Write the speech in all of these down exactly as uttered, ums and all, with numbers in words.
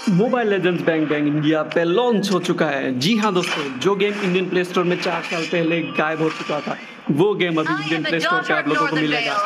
Mobile legends bang bang India पे launch हो चुका है। जी हाँ दोस्तों, जो गेम इंडियन प्ले स्टोर में चार साल पहले गायब हो चुका था वो गेम अभी इंडियन प्ले स्टोर पे आप लोगों को मिलेगा।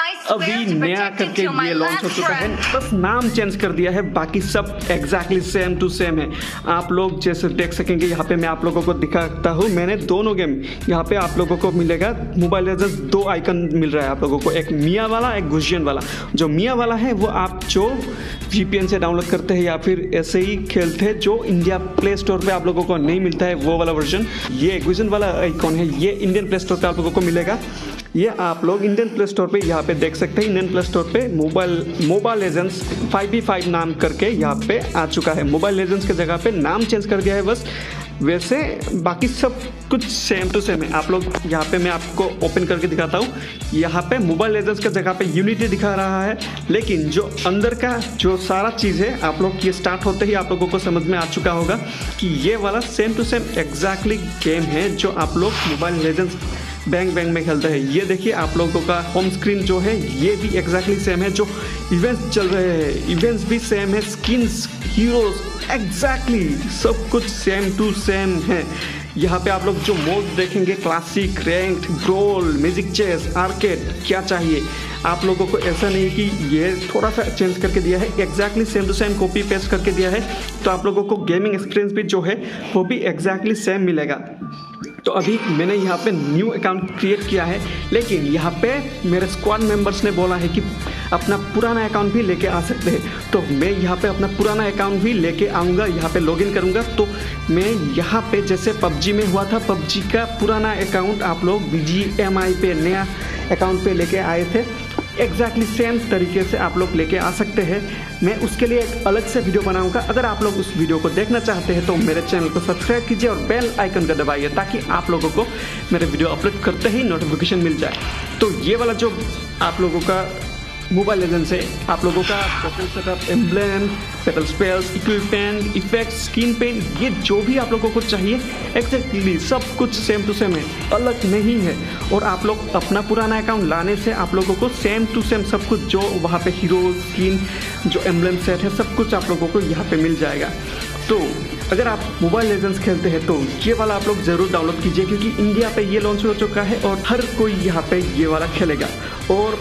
अभी नया करके ये लॉन्च हो चुका है, बस नाम चेंज कर दिया है, बाकी सब एग्जैक्टली सेम टू सेम है। आप लोग जैसे देख सकेंगे यहाँ पे मैं आप लोगों को दिखाता हूँ, मैंने दोनों गेम यहाँ पे आप लोगों को मिलेगा। मोबाइल लेजेंड्स दो आइकन मिल रहा है आप लोगों को, एक मिया वाला एक गुजियन वाला। जो मिया वाला है वो आप जो वीपीएन से डाउनलोड करते हैं या फिर ऐसे ही खेलते हैं, जो इंडिया प्ले स्टोर पे आप लोगों को नहीं मिलता है वो वाला वर्जन। ये गुजियन वाला आइकॉन है, ये इंडियन प्ले स्टोर पे आप लोगों को मिलेगा। ये आप लोग इंडियन प्ले स्टोर पे यहाँ पे देख सकते हैं। इंडियन प्ले स्टोर पे mobile mobile legends five V five नाम करके यहाँ पे आ चुका है। मोबाइल लेजेंड्स के जगह पे नाम चेंज कर दिया है बस, वैसे बाकी सब कुछ सेम टू सेम है। आप लोग यहाँ पे मैं आपको ओपन करके दिखाता हूँ। यहाँ पे मोबाइल लेजेंड्स के जगह पे यूनिटी दिखा रहा है, लेकिन जो अंदर का जो सारा चीज़ है आप लोग ये स्टार्ट होते ही आप लोगों को समझ में आ चुका होगा कि ये वाला same to same exactly game है जो आप लोग मोबाइल लेजेंड्स बैंग बैंग में खेलते हैं। ये देखिए आप लोगों का होम स्क्रीन जो है ये भी एग्जैक्टली सेम है। जो इवेंट्स चल रहे हैं इवेंट्स भी सेम है, स्किन्स हीरोज एग्जैक्टली सब कुछ सेम टू सेम है। यहाँ पे आप लोग जो मोड देखेंगे classic, ranked, brawl, magic chess, arcade, क्या चाहिए आप लोगों को। ऐसा नहीं कि ये थोड़ा सा चेंज करके दिया है, exactly same to same copy paste करके दिया है, तो आप लोगों को गेमिंग एक्सपीरियंस भी जो है वो भी एग्जैक्टली सेम मिलेगा। तो अभी मैंने यहाँ पे न्यू अकाउंट क्रिएट किया है, लेकिन यहाँ पे मेरे स्क्वाड मेंबर्स ने बोला है कि अपना पुराना अकाउंट भी लेके आ सकते हैं, तो मैं यहाँ पे अपना पुराना अकाउंट भी लेके आऊँगा। यहाँ पे लॉगिन करूँगा तो मैं यहाँ पे जैसे पबजी में हुआ था, पबजी का पुराना अकाउंट आप लोग बीजीएमआई पे नया अकाउंट पे लेके आए थे, एग्जैक्टली सेम तरीके से आप लोग लेके आ सकते हैं। मैं उसके लिए एक अलग से वीडियो बनाऊंगा। अगर आप लोग उस वीडियो को देखना चाहते हैं तो मेरे चैनल को सब्सक्राइब कीजिए और बेल आइकन का दबाइए, ताकि आप लोगों को मेरे वीडियो अपलोड करते ही नोटिफिकेशन मिल जाए। तो ये वाला जो आप लोगों का मोबाइल लेजेंड्स है, आप लोगों का profile setup, emblem, battle spells, equipment, effects, skin पेन, ये जो भी आप लोगों को चाहिए एग्जैक्टली सब कुछ सेम टू सेम है, अलग नहीं है। और आप लोग अपना पुराना अकाउंट लाने से आप लोगों को सेम टू सेम सब कुछ जो वहाँ पे हीरो, स्किन, जो एम्ब्लेम सेट है सब कुछ आप लोगों को यहाँ पे मिल जाएगा। तो अगर आप मोबाइल लेजेंड्स खेलते हैं तो ये वाला आप लोग ज़रूर डाउनलोड कीजिए, क्योंकि इंडिया पे ये लॉन्च हो चुका है और हर कोई यहाँ पे ये वाला खेलेगा। और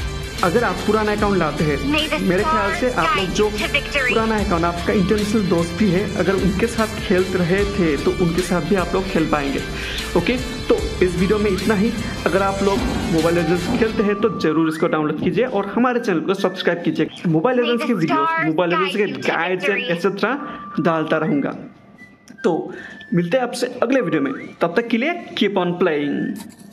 अगर आप पुराना अकाउंट लाते हैं, मेरे ख्याल से आप लोग जो पुराना अकाउंट आपका इंटरनेशनल दोस्त भी है, अगर उनके साथ खेल रहे थे तो उनके साथ भी आप लोग खेल पाएंगे। ओके, तो इस वीडियो में इतना ही। अगर आप लोग मोबाइल लेजेंड्स खेलते हैं तो जरूर इसको डाउनलोड कीजिए और हमारे चैनल को सब्सक्राइब कीजिए। मोबाइल लेजेंड्स के वीडियोस, मोबाइल लेजेंड्स के गाइड्स एंड एक्सेट्रा डालता रहूँगा। तो मिलते हैं आपसे अगले वीडियो में, तब तक के लिए कीप ऑन प्लेइंग।